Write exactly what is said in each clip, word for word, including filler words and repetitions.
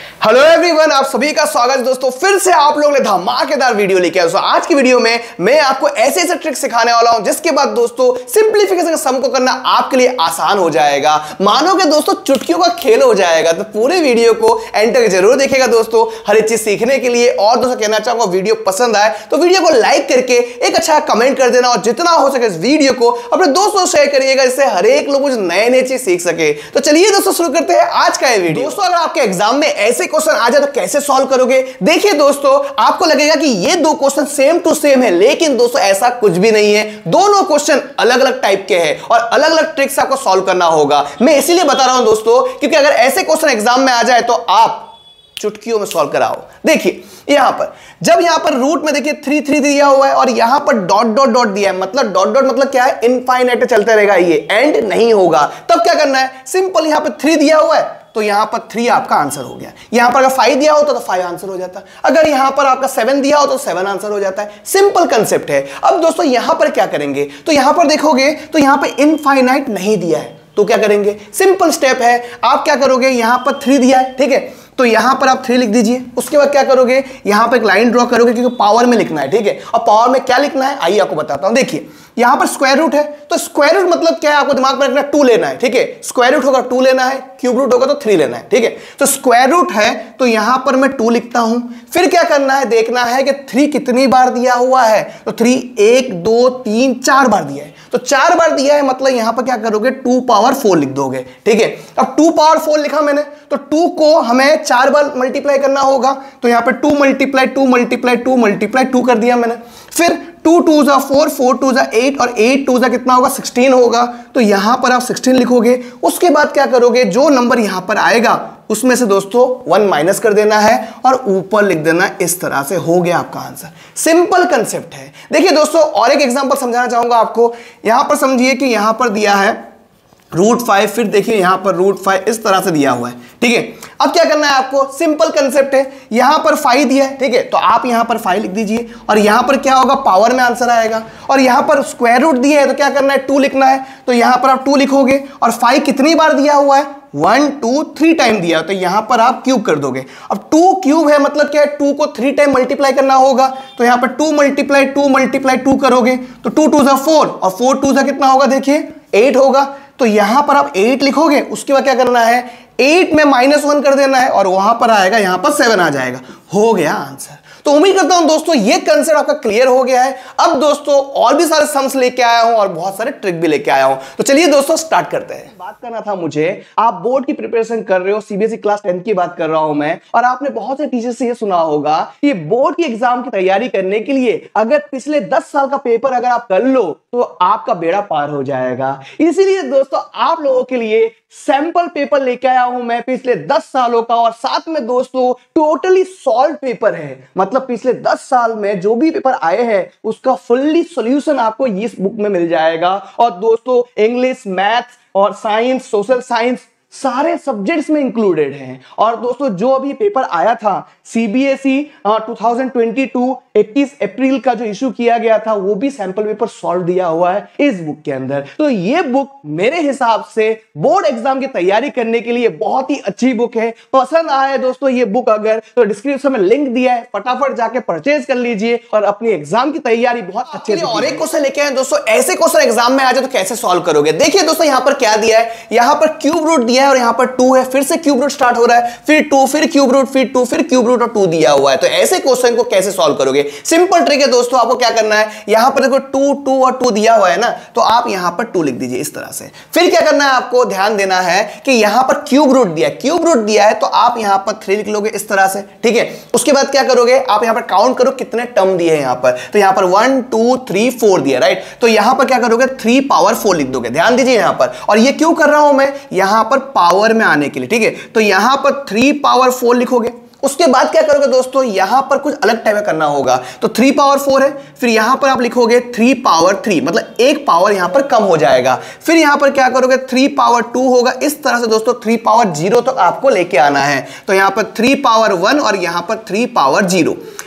Hello everyone, आप सभी का स्वागत है दोस्तों। फिर से आप लोगों ने धमाकेदार वीडियो लेके आए। दोस्तों आज की वीडियो में मैं आपको ऐसे ऐसे ट्रिक सिखाने वाला हूं जिसके बाद दोस्तों सिंपलीफिकेशन का सम को करना आपके लिए आसान हो जाएगा। मानोगे दोस्तों चुटकियों का खेल हो जाएगा। तो पूरे वीडियो को एंड तक जरूर देखिएगा दोस्तों, हर एक चीज सीखने के लिए। और दोस्तों कहना चाहूंगा वीडियो पसंद आए तो वीडियो को लाइक करके एक अच्छा कमेंट कर देना और जितना हो सके इस वीडियो को अपने दोस्तों शेयर करिएगा, जिससे हर एक लोग कुछ नए नए चीज सीख सके। तो चलिए दोस्तों शुरू करते हैं आज का ये वीडियो। दोस्तों अगर आपके एग्जाम में ऐसे क्वेश्चन आ जाए तो कैसे सॉल्व करोगे? देखिए दोस्तों, आपको लगेगा कि ये दो क्वेश्चन सेम टू सेम है, लेकिन दोस्तों ऐसा कुछ भी नहीं है। दोनों क्वेश्चन अलग अलग टाइप के हैं और अलग अलग ट्रिक्स आपको सॉल्व करना होगा। मैं इसीलिए बता रहा हूं दोस्तों, क्योंकि अगर ऐसे क्वेश्चन एग्जाम में आ जाए तो आप चुटकियों में सॉल्व कराओ। देखिए यहां पर जब यहां पर रूट में देखिए थ्री थ्री दिया हुआ है और यहां पर डॉट डॉट डॉट दिया है, मतलब डॉट डॉट मतलब क्या है, इनफाइनाइट चलते रहेगा, ये एंड नहीं होगा। तब क्या करना है, सिंपल यहां पर थ्री दिया हुआ है तो यहां पर थ्री आपका आंसर हो गया। यहां पर अगर फाइव दिया होता तो फाइव आंसर हो जाता। अगर यहां पर आपका सेवन दिया हो तो सेवन आंसर हो जाता है। सिंपल कंसेप्ट है। अब दोस्तों यहां पर क्या करेंगे, तो यहां पर देखोगे तो यहां पर इनफाइनाइट नहीं दिया है तो क्या करेंगे, सिंपल स्टेप है। आप क्या करोगे, यहां पर थ्री दिया है, ठीक है, तो यहां पर आप थ्री लिख दीजिए। उसके बाद क्या करोगे, यहां पर एक लाइन ड्रॉ करोगे क्योंकि पावर में लिखना है, ठीक है। और पावर में क्या लिखना है आइए आपको बताता हूं। देखिए यहां पर स्क्वायर रूट है तो स्क्वायर रूट मतलब क्या है, आपको दिमाग में रखना, टू लेना है, ठीक है। स्क्वायर रूट होगा टू लेना है, क्यूब रूट होगा तो थ्री लेना है, ठीक है। तो स्क्वायर रूट है तो यहां पर मैं टू लिखता हूं। फिर क्या करना है, देखना है कि थ्री कितनी बार दिया हुआ है, तो थ्री एक दो तीन चार बार दिया है, तो चार बार दिया है मतलब यहां पर क्या करोगे, टू पावर फोर लिख दोगे, ठीक है। अब टू पावर फोर लिखा मैंने तो टू को हमें चार बार मल्टीप्लाई करना होगा, तो यहां पर two multiply two multiply two multiply two कर दिया मैंने। फिर टू टू जा फोर, फोर टू जा एट और एट टू जा कितना होगा, सिक्सटीन होगा, तो यहां पर आप सिक्सटीन लिखोगे। उसके बाद क्या करोगे, जो नंबर यहां पर आएगा उसमें से दोस्तों वन माइनस कर देना है और ऊपर लिख देना। इस तरह से हो गया आपका आंसर। सिंपल कंसेप्ट है। देखिए दोस्तों और एक एग्जांपल समझाना चाहूंगा आपको। यहां पर समझिए कि यहां पर दिया है रूट फाइव, फिर देखिए यहां पर रूट फाइव इस तरह से दिया हुआ है, ठीक है। अब क्या करना है आपको, सिंपल कंसेप्ट है। यहां पर फाइव दिया है, ठीक है, तो आप यहां पर फाइव लिख दीजिए और यहां पर क्या होगा, पावर में आंसर आएगा। और यहां पर स्क्वायर रूट दिया है तो क्या करना है, टू लिखना है, तो यहां पर आप टू लिखोगे। और फाइव कितनी बार दिया हुआ है, वन टू थ्री टाइम दिया, तो यहां पर आप क्यूब कर दोगे। अब टू क्यूब है मतलब क्या है, टू को थ्री टाइम मल्टीप्लाई करना होगा, तो यहां पर two multiply two multiply two करोगे तो टू टू जा फोर और फोर टू जा कितना होगा, देखिए एट होगा, तो यहां पर आप एट लिखोगे। उसके बाद क्या करना है, एट में माइनस वन कर देना है और वहां पर आएगा, यहां पर सेवन आ जाएगा। हो गया आंसर। तो उम्मीद करता हूं दोस्तों ये कंसेप्ट आपका क्लियर हो गया है। अब दोस्तों और भी सारे सम्स लेके आया हूं और बहुत सारे ट्रिक भी लेके आया हूं, तो चलिए दोस्तों स्टार्ट करते हैं। बात करना था मुझे, आप बोर्ड की प्रिपरेशन कर रहे हो, सीबीएसई क्लास टेंथ की बात कर रहा हूं मैं, और आपने बहुत से टीचर से ये सुना होगा कि बोर्ड की एग्जाम की तैयारी करने के लिए अगर पिछले दस साल का पेपर अगर आप कर लो तो आपका बेड़ा पार हो जाएगा। इसीलिए दोस्तों आप लोगों के लिए सैंपल पेपर लेके आया हूं मैं पिछले दस सालों का, और साथ में दोस्तों टोटली सॉल्व पेपर है। मतलब पिछले दस साल में जो भी पेपर आए हैं उसका फुल्ली सॉल्यूशन आपको इस बुक में मिल जाएगा। और दोस्तों इंग्लिश, मैथ्स और साइंस, सोशल साइंस सारे सब्जेक्ट्स में इंक्लूडेड हैं। और दोस्तों जो अभी पेपर आया था CBSE two thousand twenty two इक्कीस अप्रैल का जो इशू किया गया था, वो भी सैंपल पेपर सॉल्व दिया हुआ है इस बुक के अंदर। तो ये बुक मेरे हिसाब से बोर्ड एग्जाम की तैयारी करने के लिए बहुत ही अच्छी बुक है। पसंद आए दोस्तों ये बुक अगर, तो डिस्क्रिप्शन में लिंक दिया है, फटाफट जाके परचेज कर लीजिए और अपनी एग्जाम की तैयारी बहुत अच्छे से। और एक क्वेश्चन लेके आए दोस्तों, ऐसे क्वेश्चन एग्जाम में आ जाए तो कैसे सॉल्व करोगे? देखिए दोस्तों यहां पर क्या दिया है, यहां पर क्यूब रूट दिया है और यहां पर टू है, फिर से क्यूब रूट स्टार्ट हो रहा है, फिर टू, फिर क्यूब रूट, फिर टू, फिर क्यूब रूट और टू दिया हुआ है। तो ऐसे क्वेश्चन को कैसे सॉल्व करोगे? सिंपल ट्रिक है दोस्तों। आपको क्या करना है, यहां पर देखो टू टू और टू दिया हुआ है ना, तो आप यहां पर टू लिख दीजिए इस तरह से। फिर क्या करना है, आपको ध्यान देना है कि यहां पर क्यूब रूट दिया है, क्यूब रूट दिया है तो आप यहां पर थ्री लिख लोगे इस तरह से, ठीक है। उसके बाद क्या करोगे, आप यहां पर काउंट करो कितने टर्म दिए हैं यहां पर, तो यहां पर वन टू थ्री फोर दिया, राइट। तो यहां पर क्या करोगे, थ्री पावर फोर लिख दोगे। ध्यान दीजिए यहां पर, और ये क्यों कर रहा हूं मैं, यहां पर पावर में आने के लिए, ठीक है। तो यहां पर थ्री पावर फोर लिखोगे। उसके बाद क्या करोगे दोस्तों, यहां पर कुछ अलग टाइप का करना होगा, तो थ्री पावर फोर है, फिर यहां पर आप लिखोगे थ्री पावर थ्री, मतलब एक पावर यहां पर कम हो जाएगा। फिर यहां पर क्या करोगे, थ्री पावर टू होगा। इस तरह से दोस्तों थ्री पावर जीरो तक आपको लेके आना है। तो यहां पर थ्री पावर वन और यहां पर थ्री पावर जीरो।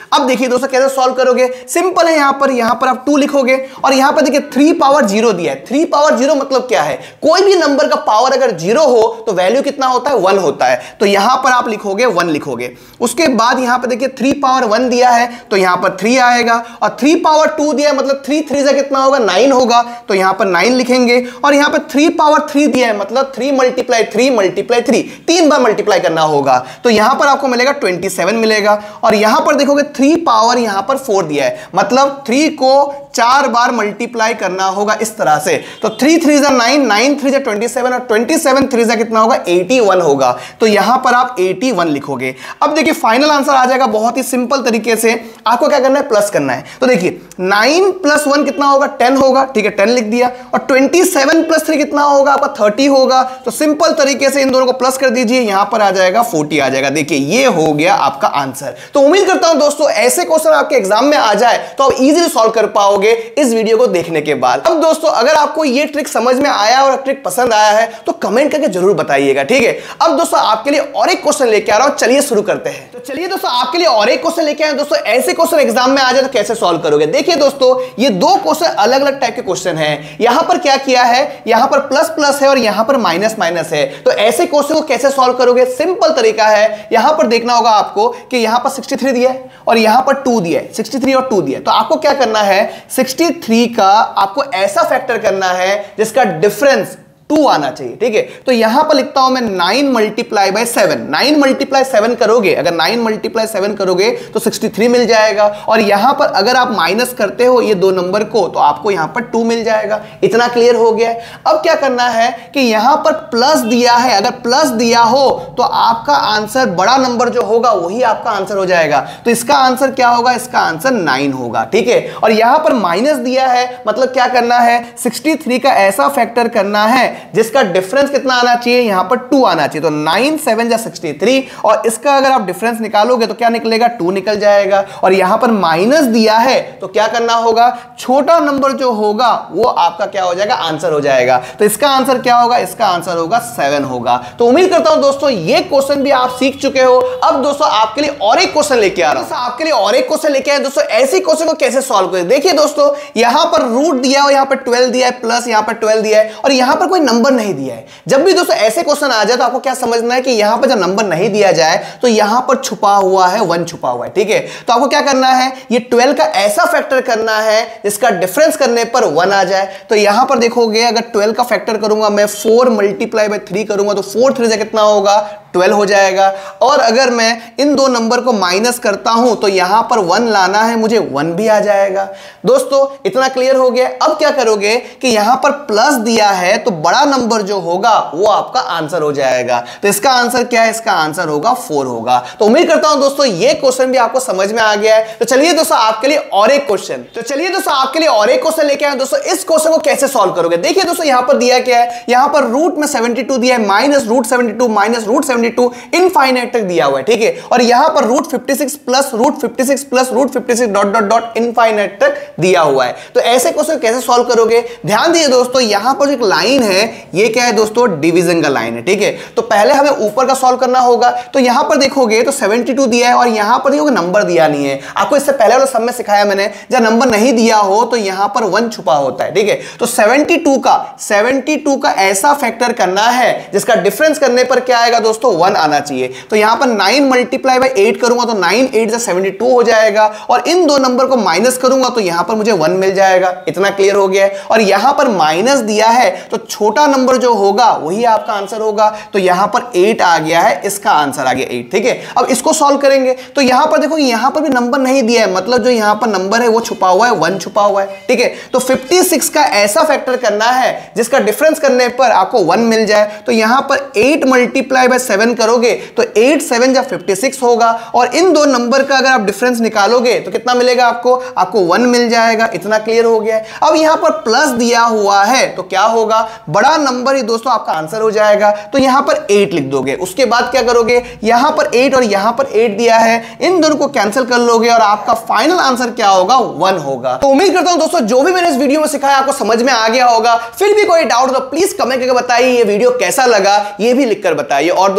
अब देखिए दोस्तों कैसे सॉल्व करोगे, सिंपल है। यहां पर यहां पर आप टू लिखोगे और यहां पर देखिए थ्री पावर जीरो दिया है। थ्री पावर जीरो मतलब क्या है, कोई भी नंबर का पावर अगर जीरो हो तो वैल्यू कितना होता है, वन होता है। तो यहां पर आप लिखोगे वन लिखोगे। उसके बाद यहां पर देखिए थ्री पावर वन दिया है तो यहां पर थ्री आएगा, और थ्री पावर टू दिया है मतलब थ्री थ्री से कितना होगा, नाइन होगा, तो यहां पर नाइन लिखेंगे। और यहां पर थ्री पावर थ्री दिया है मतलब three multiply three multiply three, तीन बार मल्टीप्लाई करना होगा, तो यहां पर आपको मिलेगा ट्वेंटी सेवन मिलेगा। और यहां पर देखोगे थ्री पावर यहां पर फोर दिया है मतलब थ्री को चार बार मल्टीप्लाई करना होगा इस तरह से। तो थ्री थ्री जा नाइन, नाइन थ्री जा ट्वेंटी सेवन, और ट्वेंटी सेवन थ्री जा कितना होगा, एटी वन होगा, तो यहां पर आप एटी वन लिखोगे। अब देखिए फाइनल आंसर आ जाएगा बहुत ही सिंपल तरीके से। आपको क्या करना है, प्लस करना है। तो देखिए नाइन प्लस वन कितना होगा, टेन होगा, ठीक है, टेन लिख दिया। और ट्वेंटी सेवन प्लस थ्री कितना होगा आपका, थर्टी होगा। तो सिंपल तरीके से इन दोनों को प्लस कर दीजिए, यहां पर आ जाएगा फोर्टी आ जाएगा। देखिए ये हो गया आपका आंसर। तो उम्मीद करता हूं दोस्तों ऐसे क्वेश्चन आपके एग्जाम में आ जाए तो आप इजीली सॉल्व कर पाओगे इस वीडियो को देखने के बाद। अब दोस्तों अगर आपको ये ट्रिक समझ में आया और ट्रिक पसंद आया है तो कमेंट करके जरूर बताइएगा, ठीक है। अब दोस्तों आपके लिए और एक क्वेश्चन लेके आ रहा हूं, चलिए शुरू करते हैं। तो चलिए दोस्तों आपके लिए और एक क्वेश्चन लेके आए दोस्तों, ऐसे क्वेश्चन एग्जाम में आ जाए तो कैसे सॉल्व करोगे। देखिए दोस्तों ये दो क्वेश्चन अलग अलग टाइप के क्वेश्चन हैं। यहां पर क्या किया है, यहां पर प्लस प्लस है और यहां पर माइनस माइनस है। तो ऐसे क्वेश्चन को कैसे सॉल्व करोगे, सिंपल तरीका है। यहां पर देखना होगा आपको कि यहां पर सिक्सटी थ्री दिया है और यहां पर टू दिया है, सिक्सटी थ्री और टू दिया है। तो आपको क्या करना है, सिक्सटी थ्री का आपको ऐसा फैक्टर करना है जिसका डिफरेंस टू आना चाहिए, ठीक है। तो यहां पर लिखता हूं मैं nine multiply by seven. Nine multiply seven करोगे, अगर नाइन मल्टीप्लाई सेवन करोगे तो सिक्सटी थ्री मिल जाएगा। और यहां पर अगर आप माइनस करते हो ये दो नंबर को तो आपको यहां पर टू मिल जाएगा। इतना क्लियर हो गया है। अब क्या करना है कि यहां पर प्लस दिया है, अगर प्लस दिया हो तो आपका आंसर बड़ा नंबर जो होगा वही आपका आंसर हो जाएगा। तो इसका आंसर क्या होगा, इसका आंसर नाइन होगा, ठीक है। और यहां पर माइनस दिया है मतलब क्या करना है, सिक्सटी थ्री का ऐसा फैक्टर करना है जिसका डिफरेंस कितना आना चाहिए, यहां पर टू आना चाहिए। तो नाइन सेवन जा सिक्सटी थ्री, और इसका अगर आप डिफरेंस निकालोगे तो क्या निकलेगा, टू निकल जाएगा। और यहां पर माइनस दिया है तो क्या करना होगा, छोटा नंबर जो होगा वो आपका क्या हो जाएगा, आंसर हो जाएगा। तो इसका आंसर क्या होगा, इसका आंसर होगा सेवन होगा। तो उम्मीद करता हूं दोस्तों ये क्वेश्चन भी आप सीख चुके हो। अब दोस्तों आपके लिए और एक क्वेश्चन लेके आ रहा हूं, आपके लिए और एक क्वेश्चन लेके आए दोस्तों, ऐसी क्वेश्चन को कैसे सॉल्व करें। देखिए दोस्तों यहां पर रूट दिया है, यहां पर ट्वेल्व दिया है, प्लस यहां पर ट्वेल्व दिया है, और यहां पर कोई नंबर नहीं दिया है। जब भी दोस्तों ऐसे क्वेश्चन आ जाए तो आपको क्या समझना है कि यहां पर जब नंबर नहीं दिया जाए तो यहां पर छुपा हुआ है, वन छुपा हुआ है, ठीक है। तो आपको क्या करना है, ये ट्वेल्व का ऐसा फैक्टर करना है जिसका डिफरेंस करने पर वन आ जाए। तो यहां पर देखोगे अगर ट्वेल्व का फैक्टर करूंगा मैं, फोर मल्टीप्लाई बाय थ्री करूंगा तो फोर थ्री से कितना होगा, ट्वेल्व हो जाएगा। और अगर मैं इन दो नंबर को माइनस करता हूं तो यहां पर वन लाना है मुझे, वन भी आ जाएगा। दोस्तों इतना क्लियर हो गया। अब क्या करोगे कि यहां पर प्लस दिया है तो बड़ा नंबर जो होगा वो आपका आंसर हो जाएगा। तो इसका आंसर क्या है, इसका आंसर होगा फोर होगा। तो उम्मीद करता हूं दोस्तों ये क्वेश्चन भी आपको समझ में आ गया है। तो चलिए दोस्तों आपके लिए और एक क्वेश्चन तो चलिए दोस्तों आपके लिए और एक क्वेश्चन लेके आए दोस्तों। इस क्वेश्चन को कैसे सॉल्व करोगे, देखिए दोस्तों यहां पर दिया क्या है, यहां पर रूट में सेवेंटी टू दिया है, minus root seventy two minus root seventy two infinite तक दिया हुआ है, ठीक है। और यहां पर root fifty six plus root fifty six plus root fifty six dot dot dot infinite तक दिया हुआ है। तो ऐसे क्वेश्चन कैसे सॉल्व करोगे, ध्यान दीजिए दोस्तों यहां पर एक लाइन है, ये क्या है दोस्तों, डिवीजन का लाइन है, ठीक है। तो पहले हमें ऊपर का सॉल्व करना होगा। तो यहां पर देखोगे तो सेवेंटी टू दिया है और यहां पर देखोगे नंबर दिया नहीं है। आपको इससे पहले वाला सब में सिखाया मैंने, जब नंबर नहीं दिया हो तो यहां पर वन छुपा होता है, ठीक है। तो सेवेंटी टू का सेवेंटी टू का ऐसा फैक्टर करना है जिसका डिफरेंस करने पर क्या आएगा दोस्तों, वन आना चाहिए। तो यहां पर नाइन मल्टीप्लाई बाय एट करूंगा तो नाइन एट जा सेवेंटी टू हो जाएगा, और इन दो नंबर को माइनस करूंगा तो यहां पर मुझे वन मिल जाएगा। इतना क्लियर हो गया है। और यहां पर माइनस दिया है तो छोटा नंबर जो होगा वही आपका आंसर होगा। तो यहां पर एट आ गया है, इसका आंसर आ गया एट, ठीक है। अब इसको सॉल्व करेंगे तो यहां पर देखो यहां पर भी नंबर नहीं दिया है, मतलब जो यहां पर नंबर है वो छुपा हुआ है, वन छुपा हुआ है, ठीक है। तो फिफ्टी सिक्स का ऐसा फैक्टर करना है जिसका डिफरेंस करने पर आपको वन मिल जाए। तो यहां पर एट मल्टीप्लाई बाय सेवन करोगे तो एट सेवन जा फिफ्टी सिक्स होगा, और इन दो नंबर का अगर आप डिफरेंस निकालोगे तो कितना मिलेगा आपको, आपको वन मिल जाएगा। इतना क्लियर हो गया है। अब यहां पर प्लस दिया हुआ है तो क्या होगा, बड़ा नंबर ही दोस्तों आपका आंसर हो जाएगा। तो यहां पर एट लिख दोगे। उसके बाद क्या करोगे, यहां पर एट और यहां पर एट दिया है, इन दोनों को कैंसिल कर लोगे और आपका फाइनल आंसर क्या होगा, वन होगा। तो उम्मीद करता हूं दोस्तों जो भी मैंने इस वीडियो में सिखाया आपको समझ में आ गया होगा। फिर भी कोई डाउट हो तो प्लीज कमेंट करके बताइए ये वीडियो कैसा लगा, ये भी लिखकर बताइए। और दोस्तों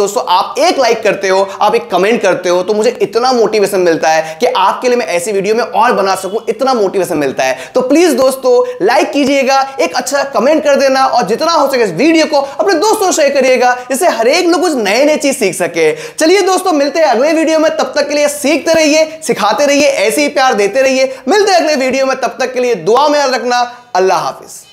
दोस्तों आप एक लाइक करते हो, आप एक कमेंट करते हो, तो मुझे इतना मोटिवेशन मिलता है कि आपके लिए मैं ऐसी वीडियो में और बना सकूं, इतना मोटिवेशन मिलता है। तो प्लीज दोस्तों लाइक कीजिएगा, एक अच्छा कमेंट कर देना और जितना हो सके इस वीडियो को अपने दोस्तों को शेयर करिएगा, जिससे हर एक लोग कुछ नए नए चीज सीख सके। चलिए दोस्तों मिलते हैं अगले वीडियो में, तब तक के लिए सीखते रहिए, सिखाते रहिए, ऐसे ही प्यार देते रहिए। मिलते हैं अगले वीडियो में, तब तक के लिए दुआ में याद रखना। अल्लाह हाफिज।